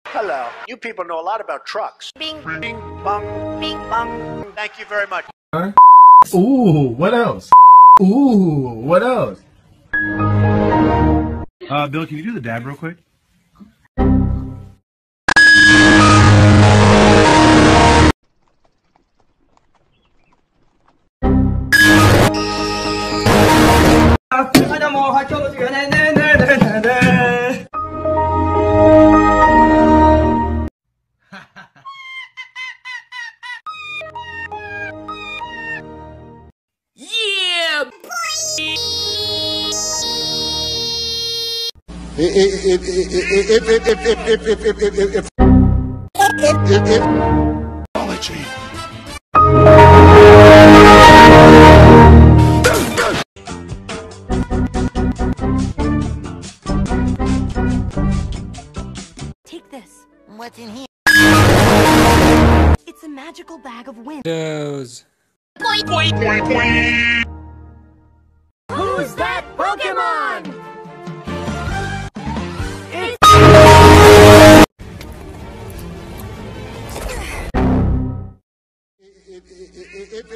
Hello. You people know a lot about trucks. Bing, bing, bong, bing, bong. Thank you very much. Ooh, what else? Ooh, what else? Bill, can you do the dab real quick? Take this. What's in here? It's a magical bag of wind. Windows. Who's that Pokemon?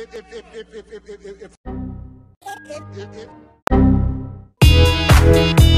If